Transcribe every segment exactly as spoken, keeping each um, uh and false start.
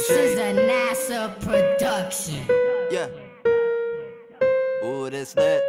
This is a NASA production. Yeah. Ooh, this lit.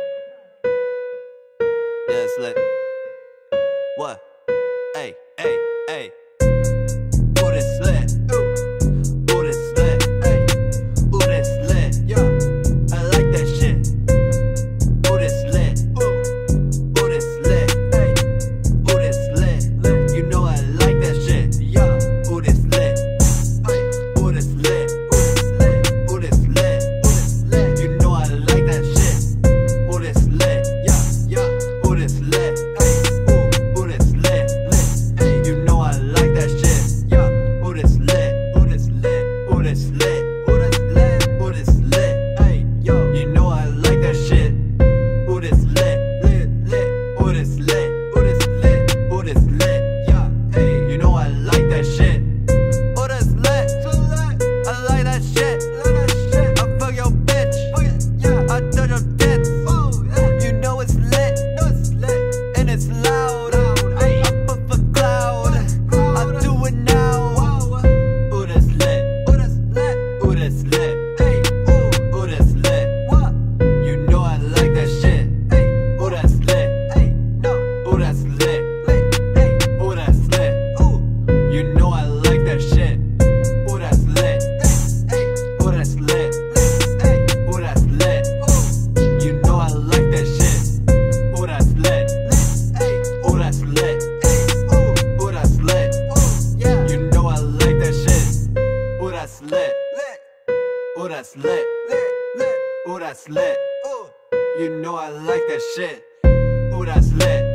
Yeah, it's lit. What? Hey, hey, hey. Ooh, this lit. Ooh, ooh, this lit. Hey. Ooh, this lit. Yeah. I like that shit. Ooh, this lit. Ooh, ooh, this lit. Hey. Ooh, this lit. Lit. You know I like that shit. Yeah. Ooh, this lit. Hey. Ooh, this lit. Ooh, this lit. Ooh, this lit. You know I like that shit. Ooh, this lit. Yeah, yeah. Ooh, this lit. Hey. Ooh, ooh, this lit. Lit. Hey. You know I like that shit. Yeah. Ooh, this lit. Ooh, this lit. Ooh, this lit. Ooh, this lit. Ooh, this lit. Hey, yo. You know I like that shit. Ooh, this lit. Lit. Lit. Ooh, this lit. Ooh, this lit. Ooh, this lit. Yeah. Hey. You know I like that shit. Ooh, this lit. I like that shit. I fuck your bitch. Yeah. I touch your tits. You know it's lit. And it's loud. I put for cloud. I do it now. Ooh, that's lit. Ooh, that's lit. Ooh, that's lit. Hey. Ooh, ooh, that's lit. What? You know I like that shit. Hey. Ooh, that's lit. Hey. No. Ooh, that's lit. Lit. Hey. Ooh, that's lit. Ooh. You know I like that shit. Ooh, that's lit. Hey. Ooh, that's lit. Hey. Ooh, that's lit. Ooh. You know I like that shit. Ooh, that's lit. Hey. Ooh, that's lit. Hey. Ooh. Ooh, that's lit. Ooh. Yeah. You know I like that shit. Ooh, that's lit. Lit. Ooh, that's lit. Lit. Lit. Ooh, that's lit. Ooh. You know I like that shit. Ooh, that's lit.